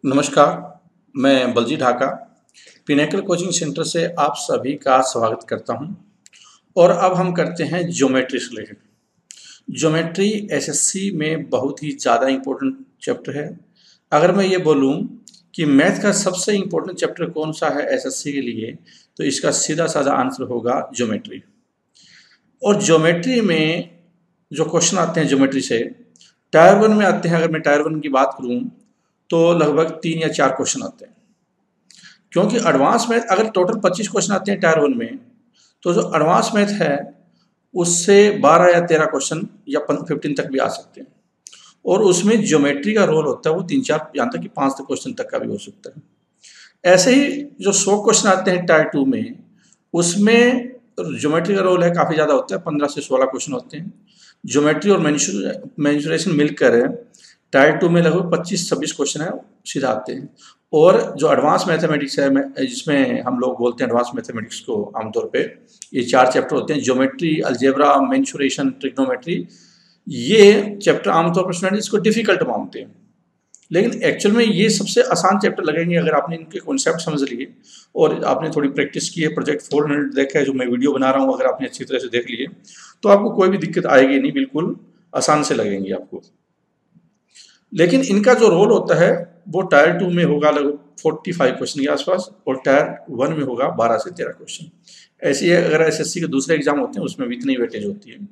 नमस्कार, मैं Balji Dhaka pinnacle coaching centre से आप सभी का स्वागत करता हूं। और अब हम करते हैं ज्योमेट्री से रिलेटेड। ज्योमेट्री एसएससी में बहुत ही ज़्यादा इम्पोर्टेंट चैप्टर है। अगर मैं ये बोलूं कि मैथ का सबसे इम्पोर्टेंट चैप्टर कौन सा है एसएससी के लिए, तो इसका सीधा साधा आंसर होगा ज्योमेट्री। और ज्योमेट्री में जो क्वेश्चन आते हैं ज्योमेट्री से, टायर 1 में आते हैं। अगर मैं टायर 1 की बात करूँ तो लगभग 3 या 4 क्वेश्चन आते हैं, क्योंकि एडवांस मैथ अगर टोटल 25 क्वेश्चन आते हैं टायर 1 में, तो जो एडवांस मैथ है उससे 12 या 13 क्वेश्चन या 15 तक भी आ सकते हैं। और उसमें ज्योमेट्री का रोल होता है, वो 3-4 यहाँ तक कि 5 क्वेश्चन तक का भी हो सकता है। ऐसे ही जो 100 क्वेश्चन आते हैं टायर 2 में, उसमें ज्योमेट्री का रोल है काफ़ी ज़्यादा होता है, 15 से 16 क्वेश्चन होते हैं। ज्योमेट्री और मेंसुरेशन मिलकर टायर 2 में लगभग 25-26 क्वेश्चन है सीधा आते हैं। और जो एडवांस मैथमेटिक्स है, जिसमें हम लोग बोलते हैं एडवांस मैथमेटिक्स को आमतौर पे, ये 4 चैप्टर होते हैं: ज्योमेट्री, अलजेब्रा, मेंसुरेशन, ट्रिग्नोमेट्री। ये चैप्टर आमतौर पर स्टूडेंट इसको डिफिकल्ट मानते हैं, लेकिन एक्चुअल में ये सबसे आसान चैप्टर लगेंगे अगर आपने इनके कॉन्सेप्ट समझ लिए और आपने थोड़ी प्रैक्टिस की है, प्रोजेक्ट 400 देखा है जो मैं वीडियो बना रहा हूँ, अगर आपने अच्छी तरह से देख लिए तो आपको कोई भी दिक्कत आएगी नहीं, बिल्कुल आसान से लगेंगे आपको। लेकिन इनका जो रोल होता है वो टायर 2 में होगा लगभग 45 क्वेश्चन के आसपास, और टायर 1 में होगा 12 से 13 क्वेश्चन। ऐसी है, अगर एसएससी के दूसरे एग्जाम होते हैं उसमें भी इतनी वेटेज होती है।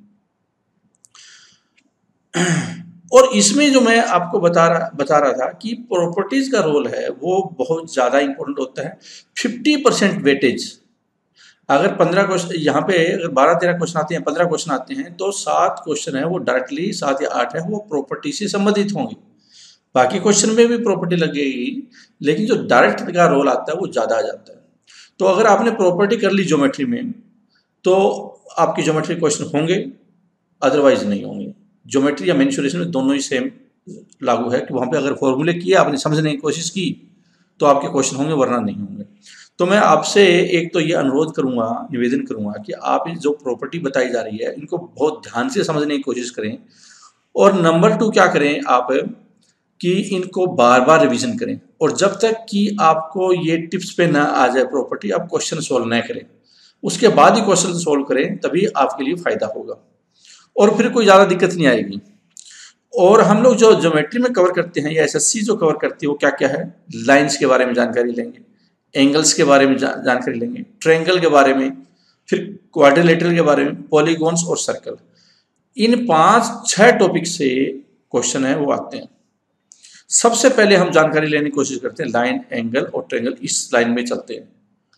और इसमें जो मैं आपको बता रहा था कि प्रॉपर्टीज का रोल है वो बहुत ज़्यादा इंपॉर्टेंट होता है। 50% वेटेज, अगर 15 क्वेश्चन यहाँ पे, अगर 12-13 क्वेश्चन आते हैं, 15 क्वेश्चन आते हैं, तो 7 क्वेश्चन है वो डायरेक्टली, 7 या 8 है वो प्रॉपर्टी से संबंधित होंगे। बाकी क्वेश्चन में भी प्रॉपर्टी लगेगी, लेकिन जो डायरेक्ट का रोल आता है वो ज़्यादा आ जाता है। तो अगर आपने प्रॉपर्टी कर ली ज्योमेट्री में, तो आपकी ज्योमेट्री क्वेश्चन होंगे, अदरवाइज नहीं होंगे। ज्योमेट्री या मेंसुरेशन में दोनों ही सेम लागू है कि वहाँ पे अगर फॉर्मूले किए, आपने समझने की कोशिश की, तो आपके क्वेश्चन होंगे, वरना नहीं होंगे। तो मैं आपसे एक तो ये अनुरोध करूँगा, निवेदन करूँगा कि आप जो प्रॉपर्टी बताई जा रही है इनको बहुत ध्यान से समझने की कोशिश करें। और नंबर 2 क्या करें आप, कि इनको बार बार रिवीजन करें, और जब तक कि आपको ये टिप्स पे ना आ जाए प्रॉपर्टी, आप क्वेश्चन सॉल्व ना करें। उसके बाद ही क्वेश्चन सॉल्व करें, तभी आपके लिए फायदा होगा और फिर कोई ज़्यादा दिक्कत नहीं आएगी। और हम लोग जो ज्योमेट्री में कवर करते हैं या एसएससी जो कवर करती है वो क्या क्या है, लाइंस के बारे में जानकारी लेंगे, एंगल्स के बारे में जानकारी लेंगे, ट्रायंगल के बारे में, फिर क्वाड्रिलेटरल के बारे में, पॉलीगॉन्स और सर्कल। इन 5-6 टॉपिक से क्वेश्चन है वो आते हैं। सबसे पहले हम जानकारी लेने की कोशिश करते हैं लाइन, एंगल और ट्रायंगल, इस लाइन में चलते हैं।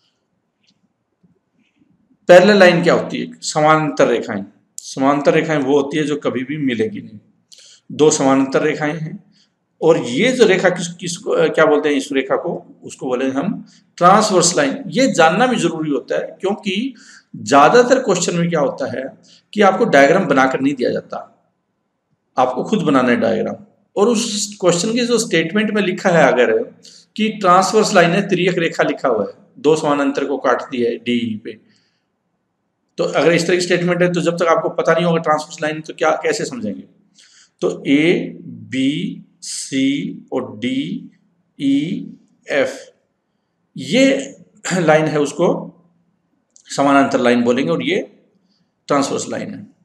पैरेलल लाइन क्या होती है? समानांतर रेखाएं। समानांतर रेखाएं वो होती है जो कभी भी मिलेगी नहीं। 2 समानांतर रेखाएं हैं, और ये जो रेखा किसको क्या बोलते हैं, इस रेखा को, उसको बोले हम ट्रांसवर्स लाइन। ये जानना भी जरूरी होता है, क्योंकि ज्यादातर क्वेश्चन में क्या होता है कि आपको डायग्राम बनाकर नहीं दिया जाता, आपको खुद बनाना है डायग्राम। और उस क्वेश्चन के जो स्टेटमेंट में लिखा है अगर कि ट्रांसवर्स लाइन है, तिर्यक रेखा लिखा हुआ है, 2 समानांतर को काटती है डी पे, तो अगर इस तरह की स्टेटमेंट है, तो जब तक आपको पता नहीं होगा ट्रांसवर्स लाइन, तो क्या कैसे समझेंगे? तो ए बी सी और डी ई एफ, ये लाइन है, उसको समानांतर लाइन बोलेंगे, और ये ट्रांसवर्स लाइन है।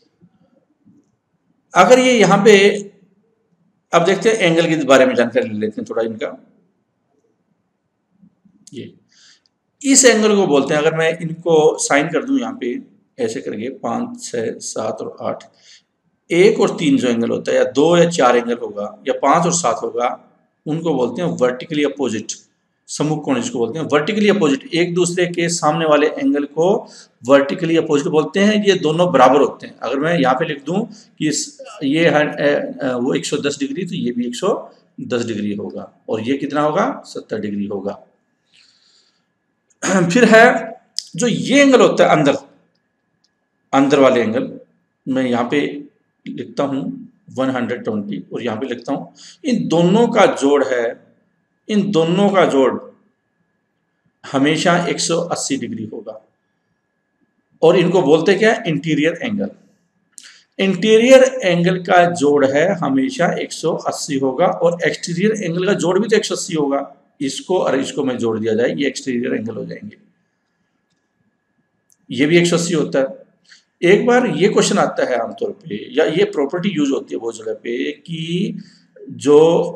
अगर ये यहाँ पे, अब देखते हैं एंगल के बारे में जानकारी ले लेते हैं थोड़ा इनका। ये इस एंगल को बोलते हैं, अगर मैं इनको साइन कर दूं यहाँ पे ऐसे करके, 5, 6, 7 और 8, 1 और 3 जो एंगल होता है, या 2 या 4 एंगल होगा, या 5 और 7 होगा, उनको बोलते हैं वर्टिकली अपोजिट, सम्मुख कोण जिसको बोलते हैं। वर्टिकली अपोजिट, एक दूसरे के सामने वाले एंगल को वर्टिकली अपोजिट बोलते हैं। ये दोनों बराबर होते हैं। अगर मैं यहाँ पे लिख दूं कि ये है वो 110 डिग्री, तो ये भी 110 डिग्री होगा, और ये कितना होगा, 70 डिग्री होगा। फिर है जो ये एंगल होता है अंदर वाले एंगल, मैं यहाँ पे लिखता हूँ 120, और यहाँ पे लिखता हूँ, इन दोनों का जोड़ है, इन दोनों का जोड़ हमेशा 180 डिग्री होगा, और इनको बोलते क्या है, इंटीरियर एंगल। इंटीरियर एंगल का जोड़ है हमेशा 180 होगा और एक्सटीरियर एंगल का जोड़ भी तो 180 होगा। इसको और इसको में जोड़ दिया जाए, ये एक्सटीरियर एंगल हो जाएंगे, ये भी 180 होता है। एक बार ये क्वेश्चन आता है आमतौर पे, या ये प्रॉपर्टी यूज होती है बहुत जगह पे, कि जो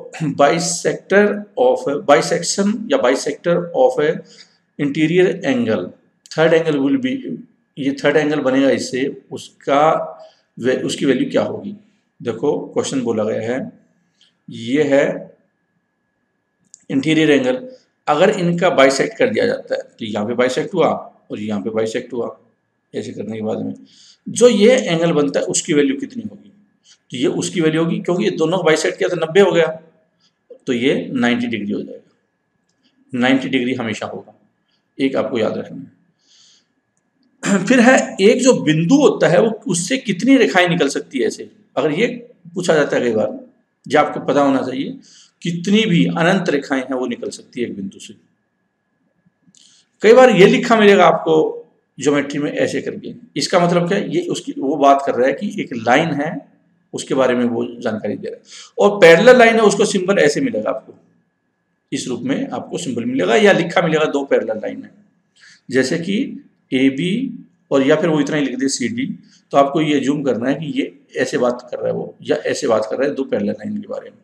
बाइसेक्शन या bisector of a interior angle, third angle will be, ये थर्ड एंगल बनेगा इससे, उसकी वैल्यू क्या होगी। देखो क्वेश्चन बोला गया है, ये है इंटीरियर एंगल, अगर इनका बाइसेक्ट कर दिया जाता है तो यहाँ पे बाइसेक्ट हुआ और यहाँ पे बाइसेक्ट हुआ, ऐसे करने के बाद में जो ये एंगल बनता है उसकी वैल्यू कितनी होगी, तो ये उसकी वैल्यू होगी, क्योंकि ये दोनों बाइसेक्ट किया तो 90 हो गया, तो ये 90 डिग्री हो जाएगा। 90 डिग्री हमेशा होगा, एक आपको याद रखना है। फिर है एक जो बिंदु होता है वो, उससे कितनी रेखाएं निकल सकती है ऐसे, अगर ये पूछा जाता है कई बार, जो आपको पता होना चाहिए, कितनी भी अनंत रेखाएं हैं वो निकल सकती है एक बिंदु से। कई बार ये लिखा मिलेगा आपको ज्योमेट्री में ऐसे करके, इसका मतलब क्या है, ये उसकी वो बात कर रहा है कि एक लाइन है उसके बारे में वो जानकारी दे रहा है, और पैरेलल लाइन है उसको सिंबल ऐसे मिलेगा आपको, इस रूप में आपको सिंबल मिलेगा या लिखा मिलेगा, दो पैरेलल लाइन है जैसे कि ए बी, और या फिर वो इतना ही लिख दे सी डी, तो आपको ये जूम करना है कि ये ऐसे बात कर रहा है वो, या ऐसे बात कर रहा है, दो पैरेलल लाइन के बारे में।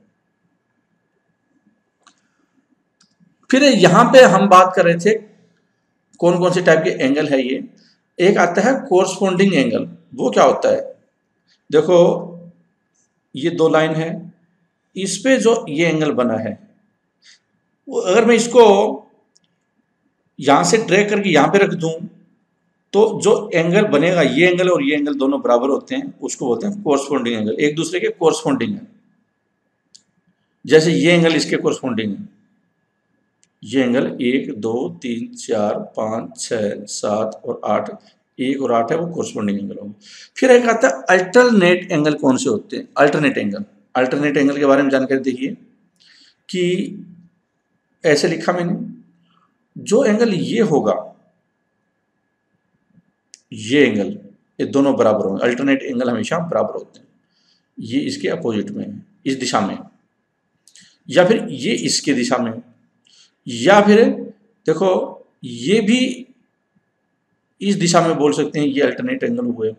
फिर यहां पे हम बात कर रहे थे कौन कौन से टाइप के एंगल है ये। एक आता है कोरस्पॉन्डिंग एंगल, वो क्या होता है, देखो ये दो लाइन है, इस पे जो ये एंगल बना है, वो अगर मैं इसको यहां से ड्रैग करके यहां पे रख दूं, तो जो एंगल बनेगा, ये एंगल और ये एंगल दोनों बराबर होते हैं, उसको बोलते हैं कोरस्पॉन्डिंग एंगल, एक दूसरे के कोरस्पॉन्डिंग है। जैसे ये एंगल इसके कोरस्पॉन्डिंग है, ये एंगल 1 2 3 4 5 6 7 और 8, 1 और 8 है, वो कोरस्पॉन्डिंग एंगल होंगे। फिर एक आता है अल्टरनेट एंगल, कौन से होते हैं अल्टरनेट एंगल। अल्टरनेट एंगल के बारे में जानकारी देखिए कि ऐसे लिखा मैंने, जो एंगल ये होगा, ये एंगल, ये दोनों बराबर होंगे, अल्टरनेट एंगल हमेशा बराबर होते हैं, ये इसके अपोजिट में है, इस दिशा में, या फिर ये इसके दिशा में, या फिर देखो ये भी इस दिशा में बोल सकते हैं, ये अल्टरनेट एंगल हुए,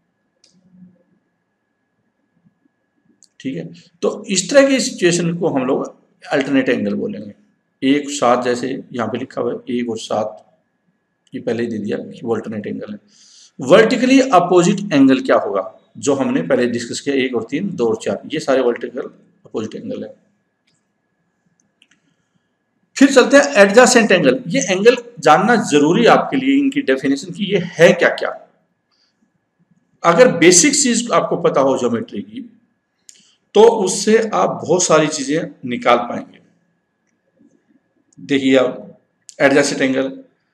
ठीक है। तो इस तरह की सिचुएशन को हम लोग अल्टरनेट एंगल बोलेंगे। 1 7 जैसे यहाँ पे लिखा हुआ है 1 और 7, ये पहले ही दे दिया कि वो अल्टरनेट एंगल है। वर्टिकली अपोजिट एंगल क्या होगा, जो हमने पहले डिस्कस किया, 1 और 3 2 और 4, ये सारे वर्टिकल अपोजिट एंगल है। फिर चलते हैं एडजासेंट एंगल। ये एंगल जानना जरूरी है आपके लिए, इनकी डेफिनेशन की ये है क्या क्या। अगर बेसिक चीज आपको पता हो ज्योमेट्री की, तो उससे आप बहुत सारी चीजें निकाल पाएंगे। देखिए आप, एडजासेंट एंगल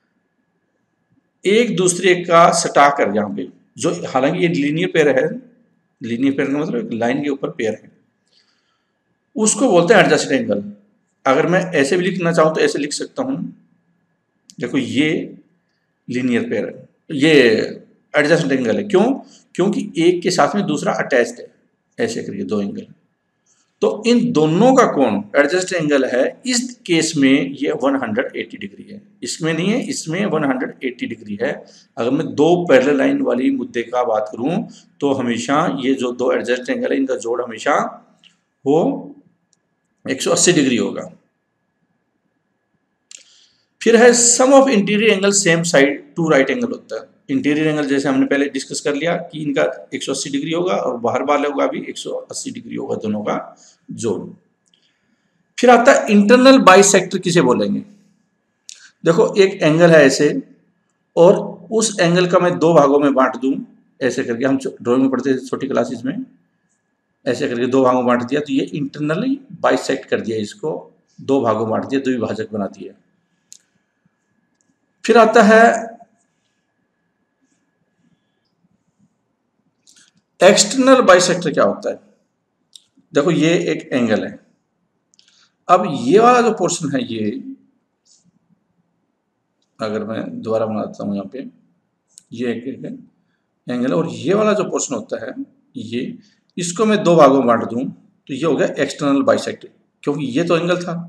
एक दूसरे का सटाकर, यहाँ पे जो, हालांकि ये लीनियर पेयर है, लीनियर पेयर का मतलब लाइन के ऊपर पेयर है, उसको बोलते हैं एडजासेंट एंगल। अगर मैं ऐसे भी लिखना चाहूं तो ऐसे लिख सकता हूं, देखो ये लीनियर पेयर है, ये एडजेसेंट एंगल है, क्यों, क्योंकि एक के साथ में दूसरा अटैच्ड है, ऐसे करिए दो एंगल, तो इन दोनों का कोण एडजेसेंट एंगल है। इस केस में ये 180 डिग्री है, इसमें नहीं है, इसमें 180 डिग्री है। अगर मैं दो पैरेलल लाइन वाली मुद्दे का बात करूं, तो हमेशा ये जो दो एडजेसेंट एंगल है, इनका जोड़ हमेशा वो 180 डिग्री होगा। फिर है sum of interior angle same side to right angle होता है। इंटीरियर एंगल जैसे हमने पहले डिस्कस कर लिया कि इनका 180 डिग्री होगा और बाहर वाले का भी 180 डिग्री होगा, दोनों का जोड़। फिर आता है इंटरनल बाइसेक्टर, किसे बोलेंगे। देखो एक एंगल है ऐसे, और उस एंगल का मैं दो भागों में बांट दूं, ऐसे करके, हम ड्राइंग में पढ़ते थे छोटी क्लासेस में, ऐसे करके दो भागों में बांट दिया, तो ये इंटरनली बाइसेक्ट कर दिया, इसको दो भागों में बांट दिया, द्विभाजक बना दिया। फिर आता है एक्सटर्नल बाइसेक्टर। क्या होता है, देखो ये एक एंगल है, अब ये वाला जो पोर्शन है, ये अगर मैं दोबारा बनाता हूं, यहाँ पे ये एक एंगल है, और ये वाला जो पोर्शन होता है ये, इसको मैं दो भागों में बांट दूं तो ये हो गया एक्सटर्नल बाइसेक्टर, क्योंकि ये तो एंगल था,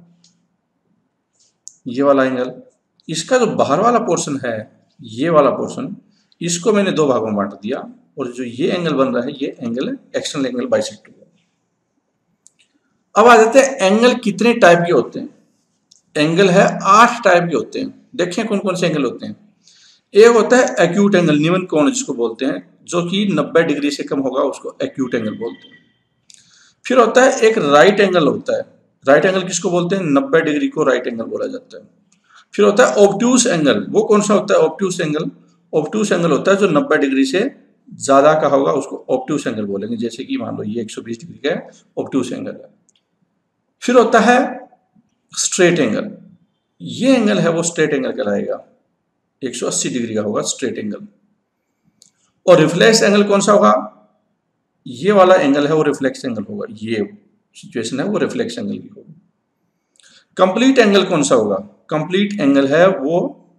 ये वाला एंगल। इसका जो बाहर वाला पोर्शन है, ये वाला पोर्शन, इसको मैंने दो भागों में बांट दिया, और जो ये एंगल बन रहा है ये एंगल एक्सटर्नल एंगल बाइसेक्टर। अब आ जाते हैं एंगल कितने टाइप के होते हैं। एंगल है 8 टाइप के होते हैं। देखें कौन कौन से एंगल होते हैं। एक होता है एक्यूट एंगल, न्यूमन कोण जिसको बोलते हैं, जो कि 90 डिग्री से कम होगा उसको एक्यूट एंगल बोलते हैं। फिर होता है एक राइट एंगल होता है। राइट एंगल किसको बोलते हैं? 90 डिग्री को राइट एंगल बोला जाता है। फिर होता है ऑब्ट्यूस एंगल। वो कौन सा होता है ऑब्ट्यूस एंगल? ऑब्ट्यूस एंगल होता है जो 90 डिग्री से ज्यादा का होगा उसको ऑब्ट्यूस एंगल बोलेंगे। जैसे कि मान लो ये 120 डिग्री का ऑब्ट्यूस एंगल है। फिर होता है स्ट्रेट एंगल। ये एंगल है वो स्ट्रेट एंगल कहलाएगा, 180 डिग्री का होगा स्ट्रेट एंगल। और रिफ्लेक्स एंगल कौन सा होगा? ये वाला एंगल है वो रिफ्लेक्स एंगल होगा। ये सिचुएशन है वो रिफ्लेक्स एंगल की होगी। कंप्लीट एंगल कौन सा होगा? कंप्लीट एंगल है वो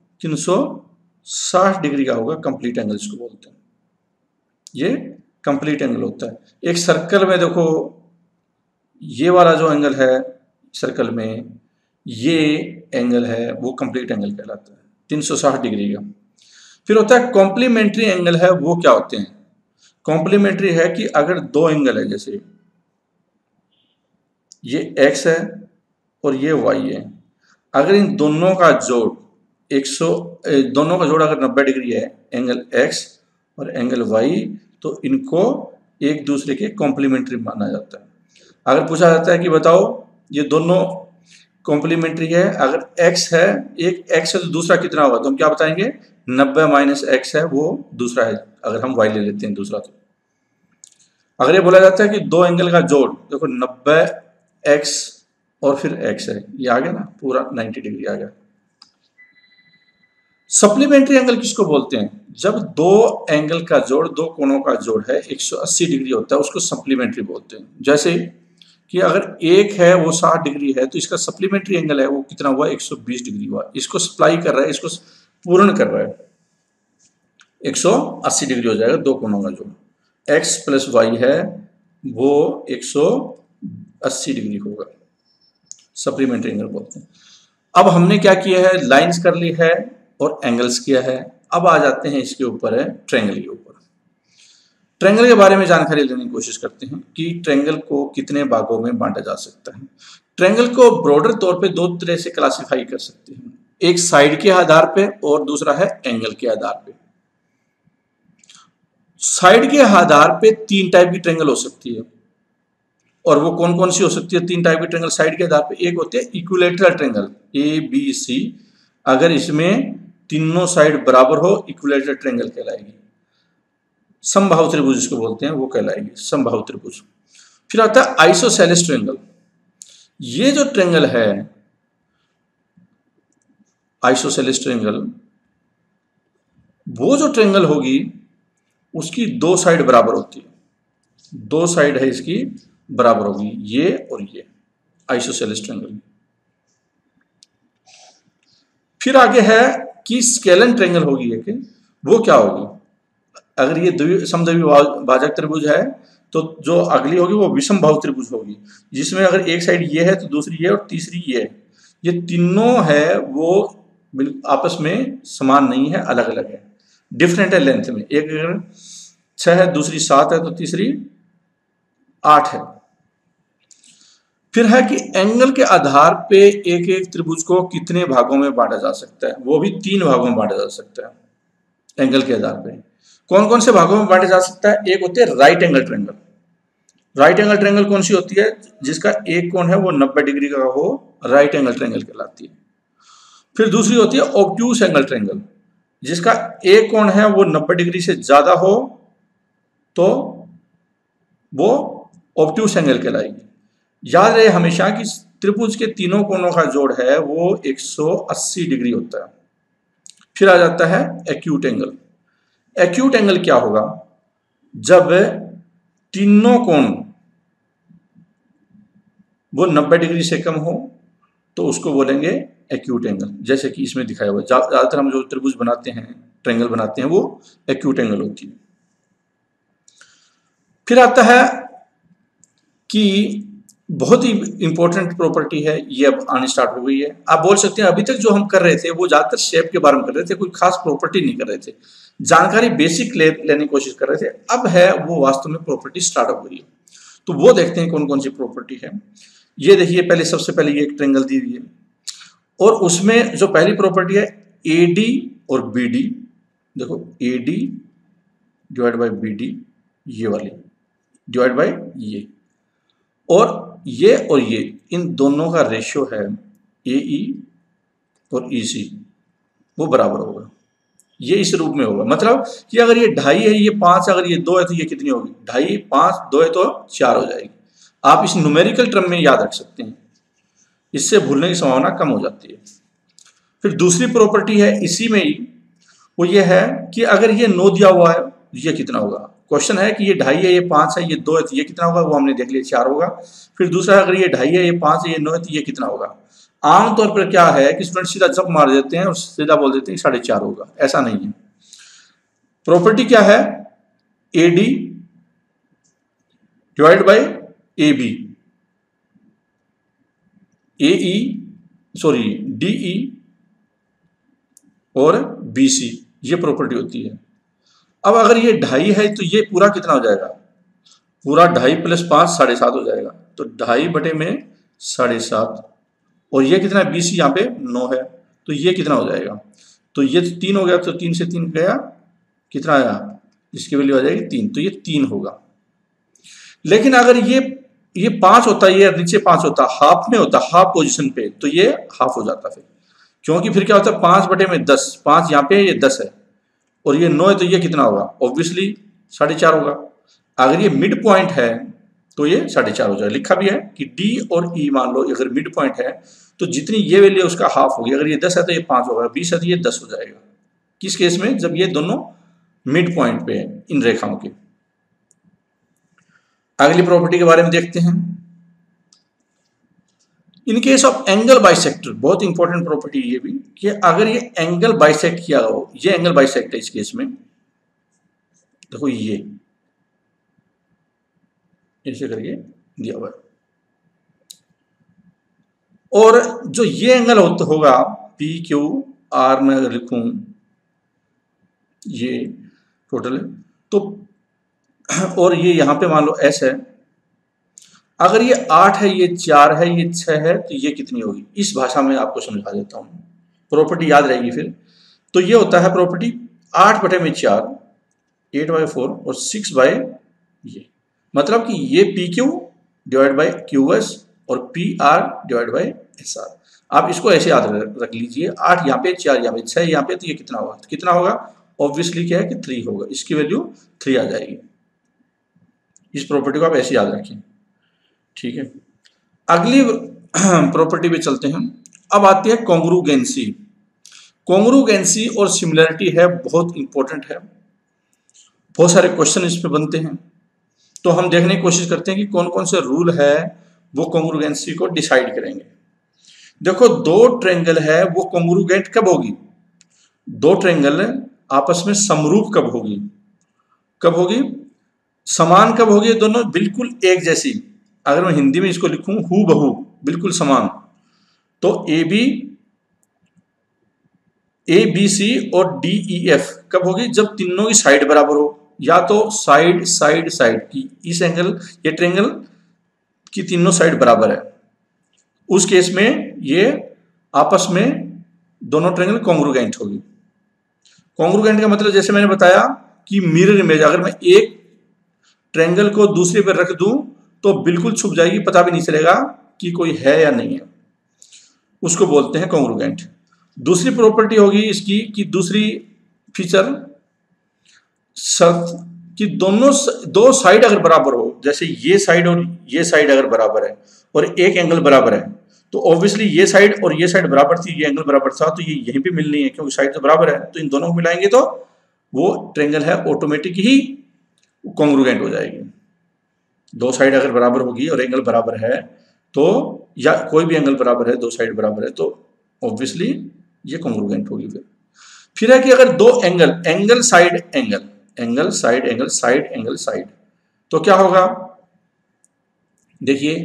360 डिग्री का होगा, कंप्लीट एंगल इसको बोलते हैं। ये कंप्लीट एंगल होता है। एक सर्कल में देखो, ये वाला जो एंगल है सर्कल में, ये एंगल है वो कंप्लीट एंगल कहलाता है, 360 डिग्री का। फिर होता है कॉम्प्लीमेंट्री एंगल है, वो क्या होते हैं? कॉम्प्लीमेंट्री है कि अगर दो एंगल है, जैसे ये x है और ये y है, अगर इन दोनों का जोड़ दोनों का जोड़ अगर 90 डिग्री है, एंगल x और एंगल y, तो इनको एक दूसरे के कॉम्प्लीमेंट्री माना जाता है। अगर पूछा जाता है कि बताओ ये दोनों कॉम्प्लीमेंट्री है, अगर x है, एक x है तो दूसरा कितना होगा, तो हम क्या बताएंगे? 90 माइनस x है वो दूसरा है, अगर हम y ले लेते हैं दूसरा। तो अगर ये बोला जाता है कि दो एंगल का जोड़, देखो 90x और फिर x है, ये आ गया ना, पूरा 90 डिग्री आ गया। सप्लीमेंट्री एंगल किसको बोलते हैं? जब दो एंगल का जोड़, दो कोणों का जोड़ है 180 डिग्री होता है, उसको सप्लीमेंट्री बोलते हैं। जैसे कि अगर एक है वो 60 डिग्री है, तो इसका सप्लीमेंट्री एंगल है वो कितना हुआ? 120 डिग्री हुआ। इसको सप्लाई कर रहा है, इसको पूर्ण कर रहा है, 180 डिग्री हो जाएगा दो कोणों का जोड़। x प्लस वाई है वो 180 डिग्री होगा, सप्लीमेंट्री एंगल बोलते हैं। अब हमने क्या किया है? लाइंस कर ली है और एंगल्स किया है। अब आ जाते हैं इसके ऊपर है ट्रायंगल के ऊपर। ट्रायंगल के बारे में जानकारी लेने की कोशिश करते हैं कि ट्रायंगल को कितने भागों में बांटा जा सकता है। ट्रायंगल को ब्रॉडर तौर पे दो तरह से क्लासिफाई कर सकते हैं, एक साइड के आधार पे और दूसरा है एंगल के आधार पे। साइड के आधार पे 3 टाइप की ट्रायंगल हो सकती है, और वो कौन कौन सी हो सकती है 3 टाइप की ट्रायंगल साइड के आधार पे? एक होते हैं इक्विलैटरल ट्रायंगल, ABC। अगर इसमें तीनों साइड बराबर हो, इक्विलैटरल ट्रायंगल कहलाएगी। समबाहु त्रिभुज जिसको बोलते हैं वो कहलाएगी समबाहु त्रिभुज। फिर आता है आइसोसेलेस ट्रायंगल। ये जो ट्रायंगल है आइसोसेलेस ट्रायंगल, वो जो ट्रायंगल होगी उसकी दो साइड बराबर होती है, दो साइड है इसकी बराबर होगी, ये और ये, आइसोसेलेस ट्रायंगल। फिर आगे है कि स्केलन ट्रायंगल होगी एक, वो क्या होगी? अगर ये समद्विबाहु भाजक त्रिभुज है तो जो अगली होगी वो विषमबाहु त्रिभुज होगी, जिसमें अगर एक साइड ये है तो दूसरी ये और तीसरी ये है। ये तीनों है वो आपस में समान नहीं है, अलग अलग है, डिफरेंट है लेंथ में। एक अगर 6 है, दूसरी 7 है, तो तीसरी 8 है। फिर है कि एंगल के आधार पे एक एक त्रिभुज को कितने भागों में बांटा जा सकता है, वो भी 3 भागों में बांटा जा सकता है एंगल के आधार पे। कौन कौन से भागों में बांटा जा सकता है? एक होते हैं right angle triangle. Right angle triangle कौन सी होती है? जिसका एक कोण है वो 90 डिग्री का हो, राइट एंगल ट्रायंगल कहलाती है। फिर दूसरी होती है ऑब्ट्यूस एंगल ट्रायंगल, जिसका एक कोण है वो 90 डिग्री से ज्यादा हो तो वो ऑब्ट्यूस एंगल कहलाएगी। याद रहे हमेशा कि त्रिभुज के तीनों कोणों का जोड़ है वो 180 डिग्री होता है। फिर आ जाता है एक्यूट एंगल। एक्यूट एंगल क्या होगा? जब तीनों कोण वो 90 डिग्री से कम हो तो उसको बोलेंगे एक्यूट एंगल। जैसे कि इसमें दिखाया हुआ, ज्यादातर हम जो त्रिभुज बनाते हैं, ट्रायंगल बनाते हैं, वो एक्यूट एंगल होती है। फिर आता है कि बहुत ही इंपॉर्टेंट प्रॉपर्टी है, ये अब आनी स्टार्ट हो गई है। आप बोल सकते हैं अभी तक जो हम कर रहे थे वो ज्यादातर शेप के बारे में कर रहे थे, कोई खास प्रॉपर्टी नहीं कर रहे थे, जानकारी बेसिक लेने की कोशिश कर रहे थे। अब है वो वास्तव में प्रॉपर्टी स्टार्ट हो गई है। तो वो देखते हैं कौन कौन सी प्रॉपर्टी है। ये देखिए, पहले सबसे पहले ये एक ट्रायंगल दी हुई है और उसमें जो पहली प्रॉपर्टी है AD और BD, देखो AD डिवाइड बाई BD, ये वाली डिवाइड बाई ये, और ये इन दोनों का रेशियो है AE और EC, वो बराबर होगा। ये इस रूप में होगा, मतलब कि अगर ये 2.5 है, ये 5, अगर ये 2 है तो ये कितनी होगी, 2.5 5 2 है तो 4 हो जाएगी। आप इस न्यूमेरिकल टर्म में याद रख सकते हैं, इससे भूलने की संभावना कम हो जाती है। फिर दूसरी प्रॉपर्टी है इसी में ही, वो ये है कि अगर ये 9 दिया हुआ है ये कितना होगा। क्वेश्चन है कि ये 2.5 है, ये 5 है, ये 2 है तो ये कितना होगा, वो हमने देख लिया 4 होगा। फिर दूसरा अगर ये 2.5 है, ये 5 है, ये 9 है तो ये कितना होगा। आमतौर पर क्या है कि स्टूडेंट सीधा जब मार देते हैं और सीधा बोल देते हैं 4.5 होगा, ऐसा नहीं है। प्रॉपर्टी क्या है, AD divide by AB, DE और BC, ये प्रॉपर्टी होती है। अब अगर ये 2.5 है तो ये पूरा कितना हो जाएगा, पूरा 2.5 + 5 7.5 हो जाएगा, तो 2.5 बटे में 7.5, और ये कितना है BC यहाँ पे 9 है, तो ये कितना हो जाएगा, तो ये 3 हो गया, तो 3 से 3 गया, कितना आया, इसकी वैल्यू आ जाएगी 3, तो ये 3 होगा। लेकिन अगर ये 5 होता है, ये नीचे 5 होता, हाफ में होता, हाफ पोजीशन पे, तो ये हाफ हो जाता फिर, क्योंकि फिर क्या होता है 5 बटे में 10, 5 यहाँ पे ये 10 है और ये 9 है, तो ये कितना होगा, ऑब्वियसली 4.5 होगा। अगर ये मिड पॉइंट है तो ये 4.5 हो जाएगा। लिखा भी है कि D और E मान लो अगर मिड पॉइंट है तो जितनी ये वैल्यू उसका हाफ होगी, अगर ये 10 है तो ये 5 होगा, 20 है तो ये 10 हो जाएगा। किस केस में, जब ये दोनों मिड पॉइंट पे है इन रेखाओं के। अगली प्रॉपर्टी के बारे में देखते हैं, in case of angle bisector, बहुत इंपॉर्टेंट प्रॉपर्टी ये भी, कि अगर ये एंगल बाइसेक्ट किया हो, ये एंगल बाइसेक्ट है इस केस में, देखो ये ऐसे करके दिया हुआ है, और जो ये एंगल होगा PQR में अगर लिखूं ये टोटल है तो, और ये यहां पे मान लो S है, अगर ये 8 है, ये 4 है, ये 6 है, तो ये कितनी होगी। इस भाषा में आपको समझा देता हूं, प्रॉपर्टी याद रहेगी फिर। तो ये होता है प्रॉपर्टी 8 बटे में 4, 8/4 और 6 ये, मतलब कि ये PQ डिवाइड बाई QS और PR डिवाइड बाई SR। आप इसको ऐसे याद रख लीजिए, 8 यहाँ पे, 4 यहाँ पे, 6 यहाँ पे, तो ये कितना होगा, तो कितना होगा, ऑब्वियसली क्या है कि 3 होगा, इसकी वैल्यू 3 आ जाएगी। इस प्रॉपर्टी को आप ऐसे याद रखें, ठीक है। अगली प्रॉपर्टी पे चलते हैं। अब आती है कॉन्ग्रुगेंसी। कॉन्ग्रुगेंसी और सिमिलरिटी है, बहुत इंपॉर्टेंट है, बहुत सारे क्वेश्चन इस पे बनते हैं। तो हम देखने की कोशिश करते हैं कि कौन कौन से रूल है वो कॉन्ग्रुगेंसी को डिसाइड करेंगे। देखो, दो ट्रायंगल है, वो कॉन्ग्रुगेंट कब होगी, दो ट्रायंगल आपस में समरूप कब होगी, कब होगी, समान कब होगी, दोनों बिल्कुल एक जैसी। अगर मैं हिंदी में इसको लिखूं हूबहू, बिल्कुल समान, तो ABC और DEF कब होगी, जब तीनों की साइड बराबर हो, या तो साइड साइड साइड की, इस एंगल, ये ट्रायंगल की तीनों साइड बराबर है, उस केस में ये आपस में दोनों ट्रायंगल कॉन्ग्रुगेंट होगी। कॉन्ग्रुगेंट का मतलब जैसे मैंने बताया कि मिरर इमेज, अगर मैं एक ट्रायंगल को दूसरे पर रख दूं तो बिल्कुल छुप जाएगी, पता भी नहीं चलेगा कि कोई है या नहीं है, उसको बोलते हैं कॉन्ग्रुगेंट। दूसरी प्रॉपर्टी होगी इसकी कि दूसरी फीचर शर्त कि दो साइड अगर बराबर हो, जैसे ये साइड और ये साइड अगर बराबर है और एक एंगल बराबर है, तो ऑब्वियसली ये साइड और ये साइड बराबर थी, ये एंगल बराबर था, तो ये यहीं पे मिलनी है क्योंकि साइड तो बराबर है, तो इन दोनों को मिलाएंगे तो वो ट्रायंगल है ऑटोमेटिक ही कॉन्ग्रुगेंट हो जाएगी। दो साइड अगर बराबर होगी और एंगल बराबर है तो, या कोई भी एंगल बराबर है, दो साइड बराबर है, तो ऑब्वियसली ये कॉन्ग्रुगेंट होगी। फिर है कि अगर दो angle side angle, angle side angle side angle side, तो क्या होगा, देखिए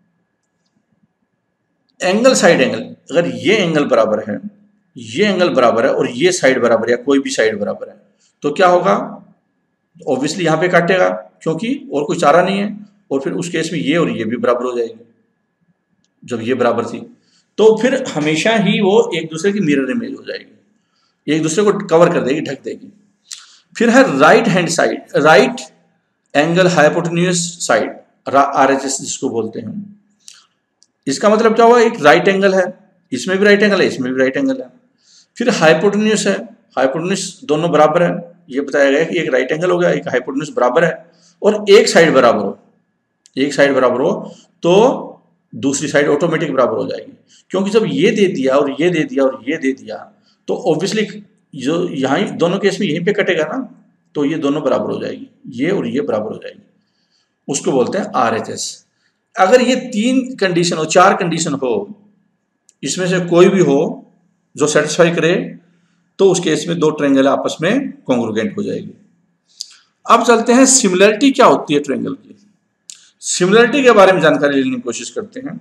एंगल साइड एंगल, अगर ये एंगल बराबर है, ये एंगल बराबर है और ये साइड बराबर है, कोई भी साइड बराबर है, तो क्या होगा, ऑब्वियसली यहां पे काटेगा क्योंकि और कोई चारा नहीं है, और फिर उस केस में ये और ये भी बराबर हो जाएगी जब ये बराबर थी, तो फिर हमेशा ही वो एक दूसरे की मिरर इमेज हो जाएगी, एक दूसरे को कवर कर देगी, ढक देगी। फिर है right hand side, right angle hypotenuse side, RHS जिसको बोलते हैं। इसका मतलब क्या हुआ, एक राइट एंगल है, इसमें भी राइट एंगल है, इसमें भी राइट एंगल है। फिर हाइपोटेन्यूज है, हाइपोटेन्यूज दोनों बराबर है, ये बताया गया कि एक राइट एंगल हो गया, एक हाइपोटेन्यूज बराबर है, और एक साइड बराबर हो, एक साइड बराबर हो तो दूसरी साइड ऑटोमेटिक बराबर हो जाएगी, क्योंकि जब ये दे दिया और ये दे दिया और ये दे दिया तो ऑब्वियसली जो यहाँ दोनों केस में यहीं पे कटेगा ना, तो ये दोनों बराबर हो जाएगी, ये और ये बराबर हो जाएगी, उसको बोलते हैं RHS। अगर ये 3 कंडीशन हो, 4 कंडीशन हो, इसमें से कोई भी हो जो सेटिस्फाई करे, तो उस केस में 2 ट्रायंगल आपस में कॉन्ग्रुगेंट हो जाएगी। अब चलते हैं सिमिलरिटी क्या होती है ट्रायंगल की, सिमिलरिटी के बारे में जानकारी लेने की कोशिश करते हैं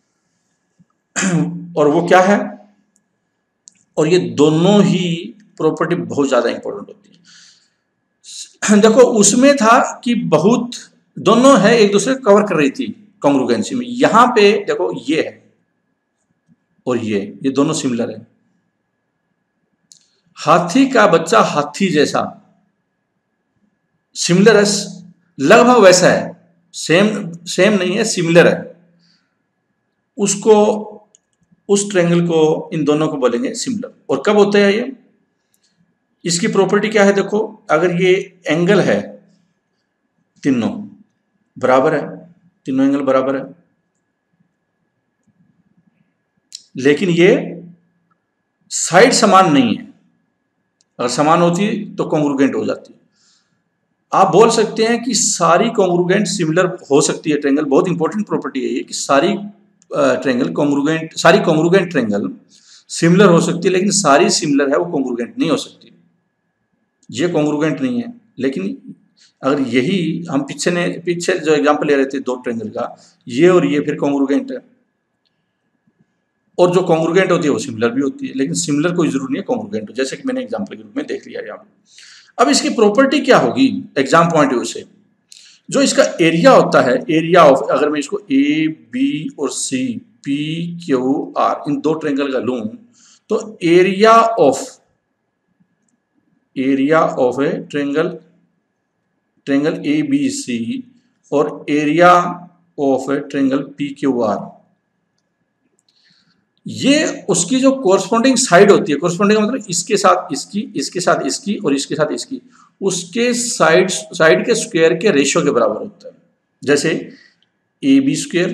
और वो क्या है, और ये दोनों ही प्रॉपर्टी बहुत ज्यादा इंपॉर्टेंट होती है। देखो उसमें था कि बहुत दोनों है एक दूसरे को कवर कर रही थी कॉन्ग्रुगेंसी में, यहां पे देखो ये है और ये दोनों सिमिलर है। हाथी का बच्चा हाथी जैसा, सिमिलर है, लगभग वैसा है, सेम नहीं है, सिमिलर है, उसको उस ट्रायंगल को इन दोनों को बोलेंगे सिमिलर। और कब होता है ये, इसकी प्रॉपर्टी क्या है, देखो अगर ये एंगल है तीनों बराबर है, तीनों एंगल बराबर है, लेकिन ये साइड समान नहीं है, अगर समान होती तो कॉन्ग्रुगेंट हो जाती। आप बोल सकते हैं कि सारी कॉन्ग्रुगेंट सिमिलर हो सकती है ट्रायंगल, बहुत इंपॉर्टेंट प्रॉपर्टी है ये कि सारी ट्रायंगल कॉन्ग्रुगेंट, सारी कॉन्ग्रुगेंट ट्रायंगल सिमिलर हो सकती है, लेकिन सारी सिमिलर है वो कॉन्ग्रुगेंट नहीं हो सकती, ये कॉन्ग्रुगेंट नहीं है। लेकिन अगर यही हम पीछे जो एग्जांपल ले रहे थे 2 ट्रायंगल का, ये और ये फिर कॉन्ग्रुगेंट है, और जो कॉन्ग्रुगेंट होती है वो सिमिलर भी होती है, लेकिन सिमिलर कोई जरूरी नहीं है कॉन्ग्रुगेंट हो, जैसे कि मैंने एग्जांपल के रूप में देख लिया यहाँ पे। अब इसकी प्रॉपर्टी क्या होगी एग्जाम पॉइंट ऑफ व्यू से, जो इसका एरिया होता है, एरिया ऑफ, अगर मैं इसको A, B और C, P, Q, R इन 2 ट्रायंगल का लूं, तो area of a triangle ABC और area of a triangle PQR, ये उसकी जो कोरस्पॉन्डिंग साइड होती है, कोरस्पॉन्डिंग मतलब इसके साथ इसकी, इसके साथ इसकी और इसके साथ इसकी, उसके साइड के स्क्वायर के रेशियो के बराबर होता है। जैसे AB square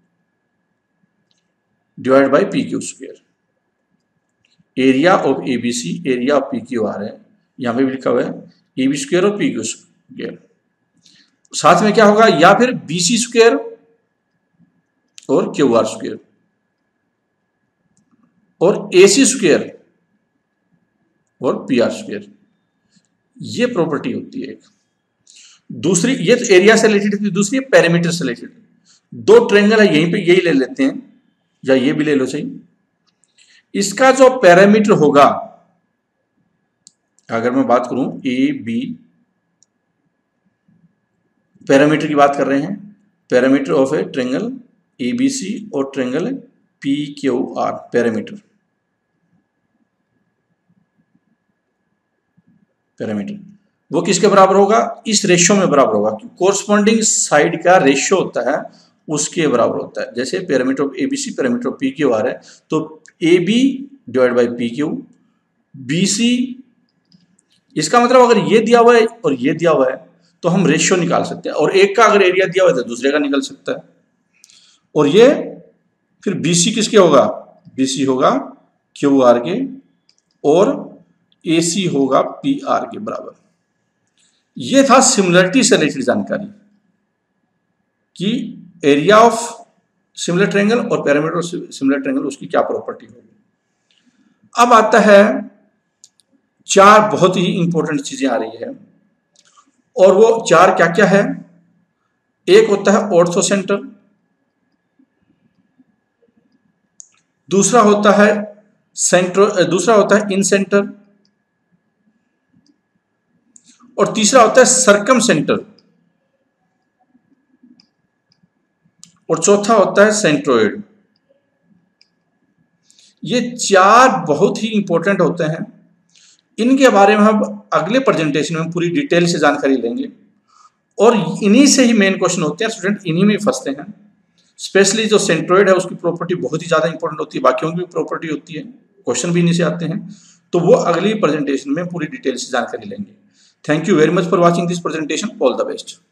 divide by PQ square, area of ABC area of PQR है, यहां पे भी लिखा हुआ है AB स्क्वायर और PQ स्क्वायर, साथ में क्या होगा, या फिर BC स्क्वायर और QR स्क्वायर और AC स्क्वायर और PR स्क्वायर, ये प्रॉपर्टी होती है एक। दूसरी ये तो एरिया से रिलेटेड थी, दूसरी पेरीमीटर से रिलेटेड। 2 ट्रायंगल है यहीं पे, यही ले लेते हैं या ये भी ले लो सही। इसका जो पैरामीटर होगा, अगर मैं बात करूं AB, पैरामीटर की बात कर रहे हैं, perimeter of a triangle ABC और ट्रायंगल PQR, पैरामीटर वो किसके बराबर होगा, इस रेशियो में बराबर होगा, कोरस्पॉन्डिंग साइड का रेशियो होता है उसके बराबर होता है। जैसे perimeter of ABC perimeter of PQR है, तो AB divide by PQ, BC, इसका मतलब अगर ये दिया हुआ है और ये दिया हुआ है तो हम रेशियो निकाल सकते हैं, और एक का अगर एरिया दिया हुआ है तो दूसरे का निकल सकता है। और ये फिर BC किसके होगा, BC होगा QR के और AC होगा PR के बराबर। ये था सिमिलरिटी से रिलेटेड जानकारी कि एरिया ऑफ सिमिलर ट्रायंगल और पैरामीटर ऑफ सिमिलर ट्रायंगल उसकी क्या प्रॉपर्टी होगी। अब आता है 4 बहुत ही इंपॉर्टेंट चीजें आ रही है, और वो 4 क्या क्या है, एक होता है ऑर्थो सेंटर, दूसरा होता है इन सेंटर, और तीसरा होता है सर्कम सेंटर, और चौथा होता है सेंट्रोइड। ये चार बहुत ही इंपॉर्टेंट होते हैं। इनके बारे में हम अगले प्रेजेंटेशन में पूरी डिटेल से जानकारी लेंगे, और इन्हीं से ही मेन क्वेश्चन होते हैं, स्टूडेंट इन्हीं में फंसते हैं। स्पेशली जो सेंट्रोइड है उसकी प्रॉपर्टी बहुत ही ज़्यादा इंपॉर्टेंट होती है, बाकियों की भी प्रॉपर्टी होती है, क्वेश्चन भी इन्हीं से आते हैं। तो वो अगली प्रेजेंटेशन में पूरी डिटेल से जानकारी लेंगे। Thank you very much for watching this presentation. All the best.